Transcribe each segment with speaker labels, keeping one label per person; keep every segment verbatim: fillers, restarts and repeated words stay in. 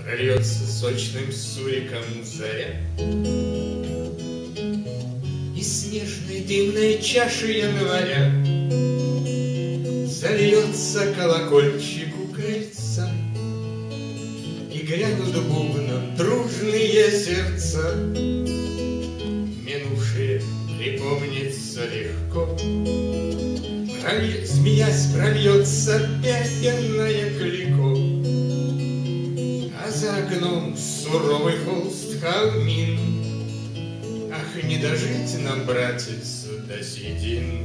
Speaker 1: Прольется сочным суриком заря, из снежной дымной чаши января зальется колокольчик у крыльца, и грянут бубном дружные сердца. Минувшие припомнится легко, Проль... змеясь прольется пепельное клико, а за окном суровый холст холмин. Ах, не дожить нам, братец, до седин.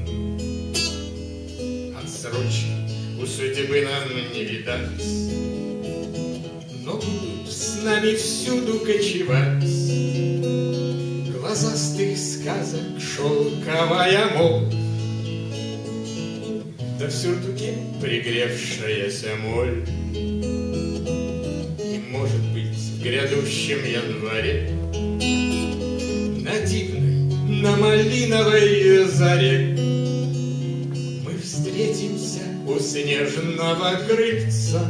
Speaker 1: Отсрочки у судьбы нам не видать, но будут с нами всюду кочевать. Глазастых сказок шелковая моль, да в сюртуке пригревшаяся моль. И, может быть, в грядущем январе на дивной, на малиновой заре мы встретимся у снежного крыльца,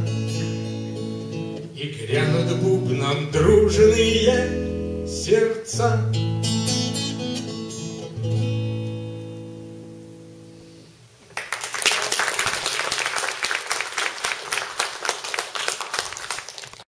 Speaker 1: и грянут бубном дружные сердца.